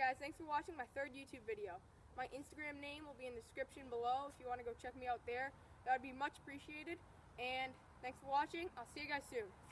guys, thanks for watching my third YouTube video. My Instagram name will be in the description below if you want to go check me out there. That would be much appreciated. And thanks for watching. I'll see you guys soon.